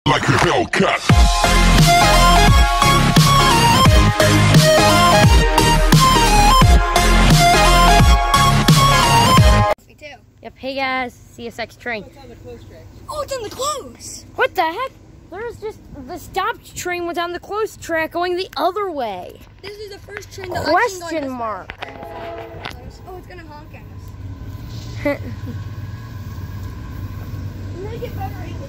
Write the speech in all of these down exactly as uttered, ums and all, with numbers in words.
Like a Hellcat. Me too. Yep, hey guys, C S X Train. Oh, it's on the close track. Oh, it's on the close! What the heck? There's just, the stopped train was on the close track going the other way. This is the first train that Question mark. Oh, it's gonna honk at us. I'm gonna get better angles.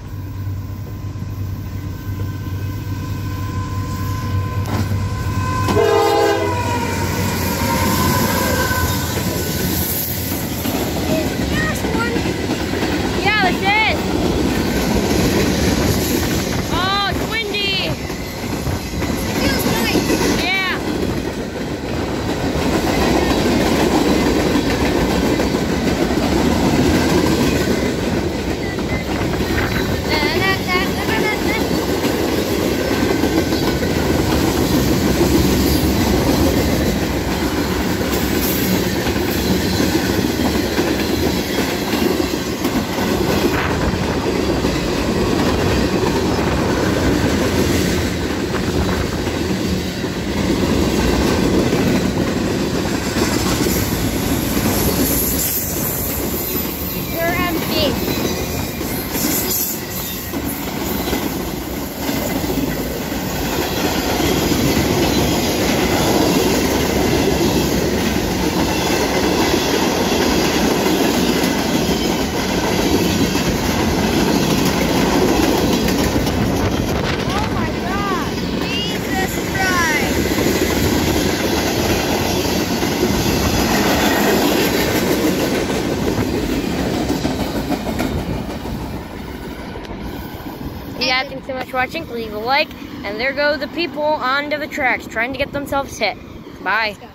Yeah, thanks so much for watching. Leave a like, and there go the people onto the tracks trying to get themselves hit. Bye.